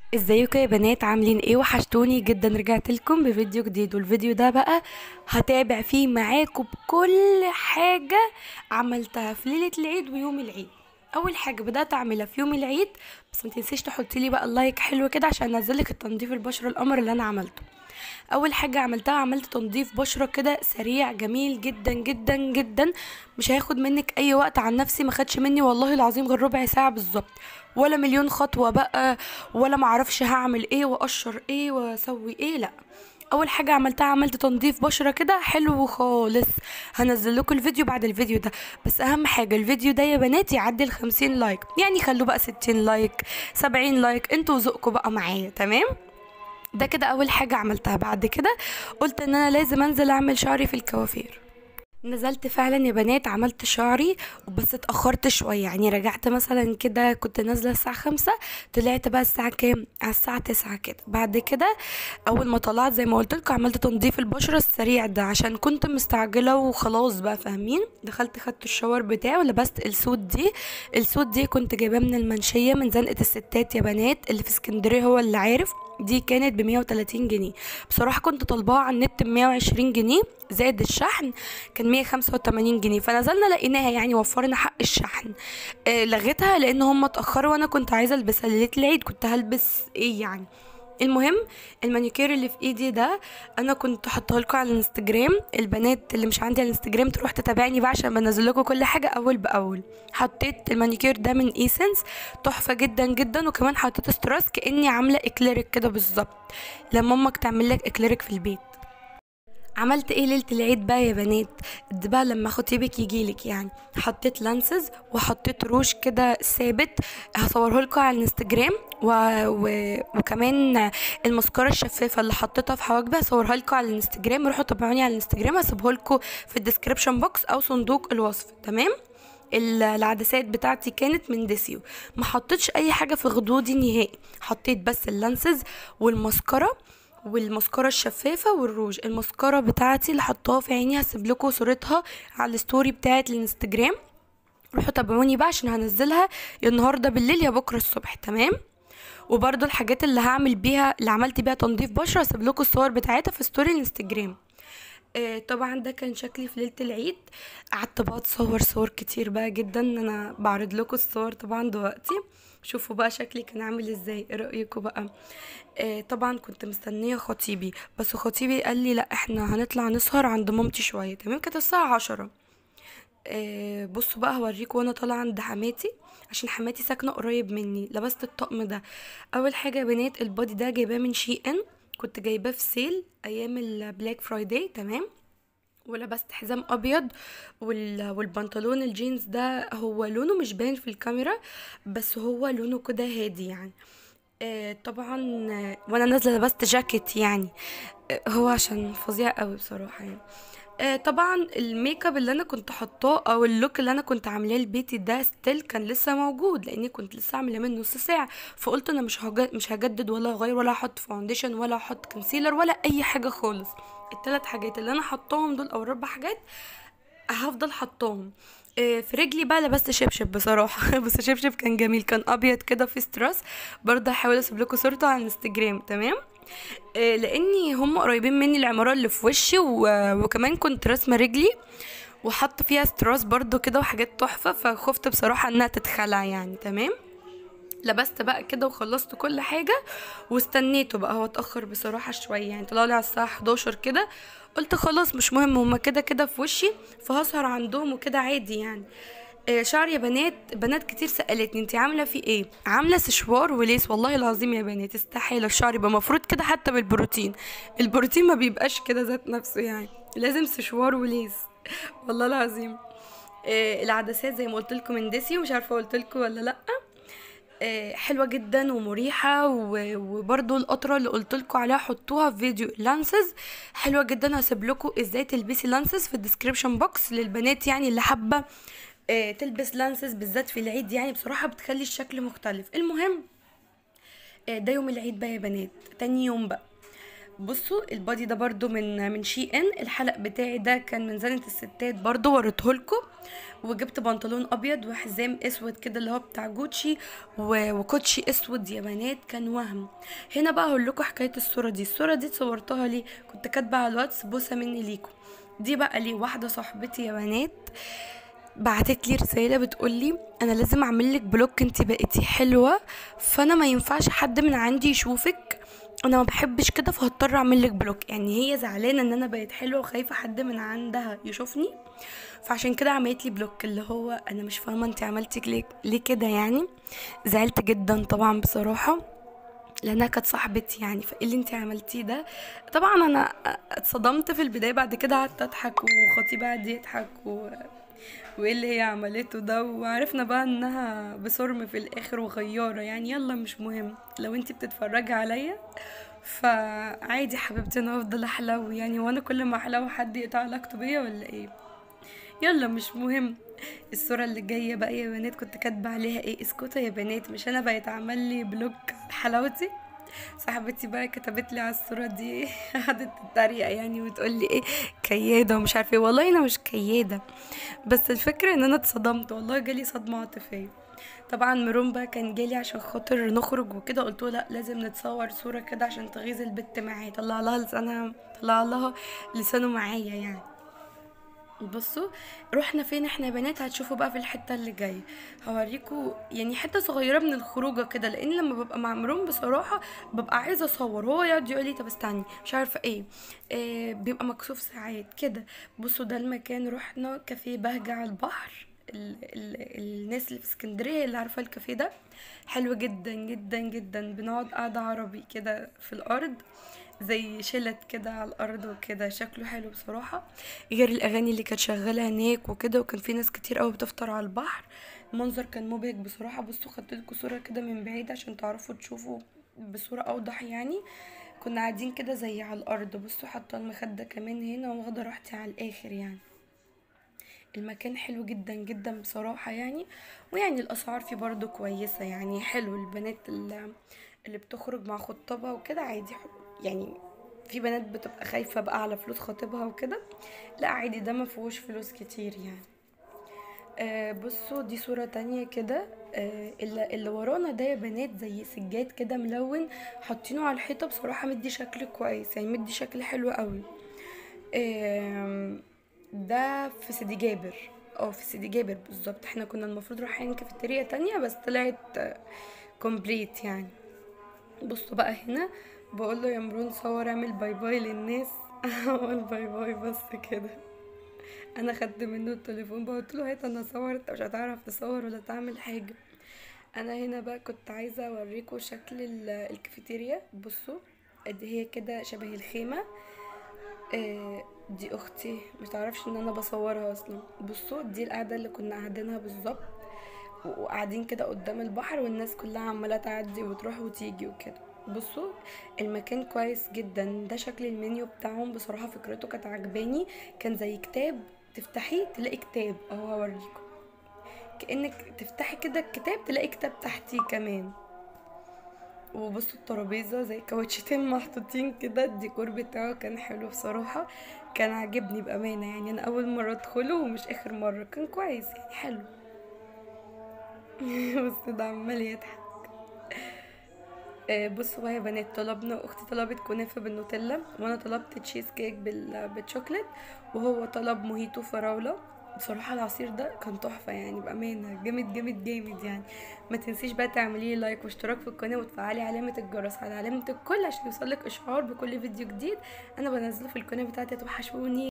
ازيكم يا بنات؟ عاملين ايه؟ وحشتوني جدا. رجعت لكم بفيديو جديد، والفيديو ده بقى هتابع فيه معاكم بكل حاجة عملتها في ليلة العيد ويوم العيد. اول حاجة بدأت اعملها في يوم العيد، بس ما تنسيش تحطي لي بقى اللايك حلو كده عشان انزلك التنظيف البشرة القمر اللي انا عملته. اول حاجه عملتها، عملت تنظيف بشره كده سريع جميل جدا جدا جدا. مش هياخد منك اي وقت، عن نفسي ما خدش مني والله العظيم غير ربع ساعه بالظبط، ولا مليون خطوه بقى، ولا معرفش هعمل ايه واقشر ايه واسوي ايه، لا. اول حاجه عملتها، عملت تنظيف بشره كده حلو خالص. هنزل لكم الفيديو بعد الفيديو ده، بس اهم حاجه الفيديو ده يا بنات يعدي ال50 لايك، يعني خلوه بقى 60 لايك 70 لايك، انتوا وذوقكم بقى معايا، تمام؟ ده كده اول حاجة عملتها. بعد كده قلت ان انا لازم انزل اعمل شعري في الكوافير. نزلت فعلا يا بنات، عملت شعري، بس اتأخرت شوية، يعني رجعت مثلا كده، كنت نازلة الساعة 5، طلعت بقى الساعة كام؟ على الساعة 9 كده. بعد كده اول ما طلعت زي ما قلت لكم، عملت تنظيف البشرة السريع ده عشان كنت مستعجلة وخلاص بقى، فاهمين؟ دخلت خدت الشاور بتاعي ولبست السود دي كنت جايباه من المنشية، من زنقة الستات يا بنات اللي في اسكندرية، هو اللي عارف. دي كانت ب130 جنيه. بصراحة كنت طالباها على النت ب120 جنيه، زائد الشحن كان 185 جنيه، فنزلنا لقيناها يعني وفرنا حق الشحن. لغيتها لان هم اتأخروا، وانا كنت عايزة البسها ليلة العيد، كنت هلبس ايه يعني. المهم، المانيكير اللي في ايدي ده انا كنت حاطاه لكم على الانستجرام. البنات اللي مش عندي على الانستجرام تروح تتابعني بقى عشان بنزل لكم كل حاجه اول باول. حطيت المانيكير ده من ايسنس، تحفه جدا جدا، وكمان حطيت ستراس كاني عامله اكليريك كده بالظبط، لما امك تعمل لك اكليريك في البيت. عملت ايه ليله العيد بقى يا بنات؟ ده بقى لما خطيبك يجيلك يعني. حطيت لانسز وحطيت روج كده ثابت، هصوره لكم على الانستجرام وكمان المسكره الشفافه اللي حطيتها في حواجبي هصورها لكم على الانستجرام. روحوا تابعوني على الانستجرام، هسيبه لكم في الديسكريبشن بوكس او صندوق الوصف، تمام؟ العدسات بتاعتي كانت من ديسيو. ما حطيتش اي حاجه في خدودي نهائي، حطيت بس اللانسز والمسكرة الشفافة والروج. المسكرة بتاعتي اللي حطاها في عيني هسيب لكم صورتها على الستوري بتاعت الانستجرام، روحوا تابعوني بقى عشان هنزلها يا النهارده بالليل يا بكره الصبح، تمام؟ وبرضو الحاجات اللي هعمل بيها، اللي عملت بيها تنظيف بشره، هسيب لكم الصور بتاعتها في ستوري الانستجرام. طبعا ده كان شكلي في ليله العيد. قعدت بقى اتصور صور كتير بقى جدا، انا بعرض لكم الصور طبعا دلوقتي. شوفوا بقى شكلي كان عامل ازاي، ايه رايكم بقى؟ طبعا كنت مستنيه خطيبي، بس خطيبي قال لي لا احنا هنطلع نسهر عند مامتي شويه، تمام؟ كانت الساعه 10. بصوا بقى هوريكم وانا طالعه عند حماتي، عشان حماتي ساكنه قريب مني. لبست الطقم ده. اول حاجه يا بنات، البادي ده جايباه من شي ان، كنت جايباه في سيل ايام البلاك فرايداي، تمام؟ ولبست حزام ابيض، والبنطلون الجينز ده هو لونه مش باين في الكاميرا، بس هو لونه كده هادي يعني. طبعا. وانا نازله لبست جاكيت يعني. هو عشان فظيع قوي بصراحه يعني. طبعا الميك اب اللي انا كنت حطاه او اللوك اللي انا كنت عاملاه لبيتي ده ستيل كان لسه موجود، لاني كنت لسه عامله من نص ساعه. فقلت انا مش هجدد ولا اغير ولا احط فاونديشن ولا احط كونسيلر ولا اي حاجه خالص. الثلاث حاجات اللي انا حطاهم دول او الاربع حاجات هفضل حطاهم. في رجلي بقى لبست شبشب بصراحه بس شبشب كان جميل، كان ابيض كده في ستراس. برضه هحاول اسيب لكم صورته على الانستجرام، تمام؟ لاني هم قريبين مني العماره اللي في وشي وكمان كنت راسمه رجلي وحط فيها ستراس برضو كده وحاجات تحفه، فخفت بصراحه انها تتخلع يعني، تمام؟ لبست بقى كده وخلصت كل حاجه واستنيته بقى، هو اتاخر بصراحه شويه يعني، طلع لي على الساعه 11 كده. قلت خلاص مش مهم، هما كده كده في وشي، فهسهر عندهم وكده عادي يعني. شعر يا بنات، بنات كتير سألتني انتي عاملة فيه ايه؟ عاملة سشوار وليس، والله العظيم يا بنات استحالة الشعر يبقى مفروض كده حتى بالبروتين. البروتين ما بيبقاش كده ذات نفسه يعني، لازم سشوار وليس والله العظيم. العدسات زي ما قلت لكم من ديسي، ومش عارفه قلت لكم ولا لا. حلوه جدا ومريحه، وبرضو القطره اللي قلت لكم عليها حطوها في فيديو لانسز، حلوه جدا. هسيب لكم ازاي تلبسي لانسز في الديسكريبشن بوكس للبنات يعني اللي حابه تلبس لانسز بالذات في العيد، يعني بصراحه بتخلي الشكل مختلف. المهم، ده يوم العيد بقى يا بنات. تاني يوم بقى بصوا البادي ده برضو من شي ان. الحلق بتاعي ده كان من زنة الستات برضو، وريتهولكوا. وجبت بنطلون ابيض وحزام اسود كده اللي هو بتاع جوتشي، وكوتشي اسود يا بنات، كان وهم. هنا بقى هقول لكم حكايه الصوره دي. الصوره دي صورتها ليه؟ كنت كاتبه على الواتس بوسه مني ليكم. دي بقى ليه واحده صاحبتي يا بنات بعتت لي رساله بتقول لي انا لازم اعمل لك بلوك، انت بقيتي حلوه، فانا ما ينفعش حد من عندي يشوفك، انا ما بحبش كده، فهضطر اعمل لك بلوك. يعني هي زعلانه ان انا بقيت حلوه وخايفه حد من عندها يشوفني، فعشان كده عملت لي بلوك. اللي هو انا مش فاهمه انت عملتي ليه كده يعني. زعلت جدا طبعا بصراحه، لانها كانت صاحبتي يعني، فايه اللي انت عملتيه ده؟ طبعا انا اتصدمت في البدايه، بعد كده قعدت اضحك وخطيبي قعد يضحك وايه اللي هي عملته ده، وعرفنا بقى انها بصرم في الاخر وغياره يعني. يلا مش مهم، لو انت بتتفرجي عليا فعادي حبيبتي، انا افضل احلو يعني، وانا كل ما احلو حد يقطع علاقته بيا ولا ايه؟ يلا مش مهم. الصورة اللي جاية بقى يا بنات كنت كاتبة عليها ايه؟ اسكتوا يا بنات، مش انا بقيت عمل لي بلوك حلاوتي؟ صاحبتي بقى كتبت لي على الصورة دي قعدت تتريق يعني وتقول لي ايه كيادة ومش عارفه ايه. والله انا مش كيادة، بس الفكرة ان انا اتصدمت، والله جالي صدمة عاطفية. طبعا ميرون بقى كان جالي عشان خاطر نخرج وكده، قلت له لا لازم نتصور صورة كده عشان تغيظ البت معايا، طلع لها لسانها، طلع لها لسانه معايا يعني. بصوا رحنا فين احنا يا بنات؟ هتشوفوا بقى في الحته اللي جايه. هوريكم يعني حته صغيره من الخروجه كده، لان لما ببقى مع مرون بصراحه ببقى عايزه اصور، هو يقعد يقول لي طب استني مش عارفه ايه، بيبقى مكسوف ساعات كده. بصوا ده المكان، رحنا كافيه بهجة على البحر. الناس اللي في اسكندريه اللي عارفه الكافيه ده حلو جدا جدا جدا. بنقعد قاعده عربي كده في الارض، زي شلت كده على الارض وكده، شكله حلو بصراحه. غير الاغاني اللي كانت شغاله هناك وكده، وكان في ناس كتير قوي بتفطر على البحر. المنظر كان مبهج بصراحه. بصوا خدت لكم صوره كده من بعيد عشان تعرفوا تشوفوا بصوره اوضح يعني. كنا قاعدين كده زي على الارض. بصوا حاطه المخده كمان هنا، واخده راحتي على الاخر يعني. المكان حلو جدا جدا بصراحة يعني. ويعني الأسعار فيه برضو كويسة يعني، حلو. البنات اللي بتخرج مع خطابها وكده عادي يعني. في بنات بتبقى خايفة بقى على فلوس خطيبها وكده، لا عادي ده مفهوش فلوس كتير يعني. بصوا دي صورة تانية كده. اللي ورانا ده يا بنات زي سجاد كده ملون، حاطينه على الحيطة، بصراحة مدي شكل كويس يعني، مدي شكل حلو قوي. آم، ده في سيدي جابر. اه في سيدي جابر بالظبط. احنا كنا المفروض رايحين كافيتيريا تانية بس طلعت كومبليت يعني. بصوا بقى هنا بقول له يا مرون صور اعمل باي باي للناس اعمل باي باي بس كده. انا خدت منه التليفون بقى قلت له هات انا اصور، انت مش هتعرف تصور ولا تعمل حاجه. انا هنا بقى كنت عايزه اوريكم شكل الكافيتيريا. بصوا قد هي كده شبه الخيمه. دي اختي متعرفش ان انا بصورها اصلا. بصوا دي القعده اللي كنا قاعدينها بالظبط، وقاعدين كده قدام البحر، والناس كلها عماله تعدي وتروح وتيجي وكده. بصوا المكان كويس جدا. ده شكل المنيو بتاعهم بصراحه، فكرته كانت عجباني. كان زي كتاب تفتحيه تلاقي كتاب، اهو هوريكم. كانك تفتحي كده الكتاب تلاقي كتاب تحتيه كمان. وبصوا الترابيزه زي كاوتشتين محطوطين كده. الديكور بتاعه كان حلو بصراحه، كان عاجبني بامانه يعني. انا اول مره ادخله ومش اخر مره، كان كويس يعني حلو. بص ده عمال يضحك. بصوا بقى يا بنات، طلبنا، اختي طلبت كنافه بالنوتيلا، وانا طلبت تشيز كيك بالشوكليت، وهو طلب موهيتو فراوله. بصراحه العصير ده كان تحفه يعني بامانه، جامد جامد جامد يعني. ما تنسيش بقى تعملي لايك واشتراك في القناه، وتفعلي علامه الجرس على علامه الكل عشان يوصلك اشعار بكل فيديو جديد انا بنزله في القناه بتاعتي. توحشوني.